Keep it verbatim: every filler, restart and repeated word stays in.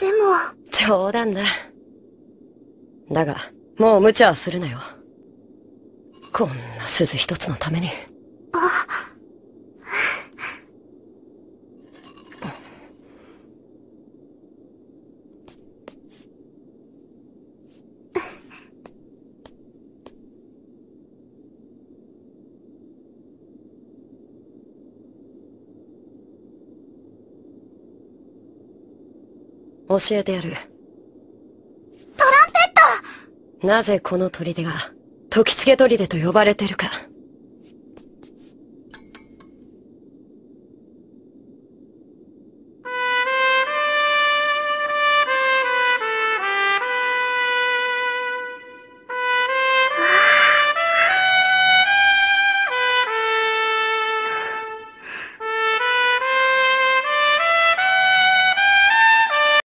でも。 冗談だ。だが、もう無茶はするなよ。こんな鈴一つのために。 あ。 教えてやる。トランペット！ なぜこの砦が、時告砦と呼ばれてるか。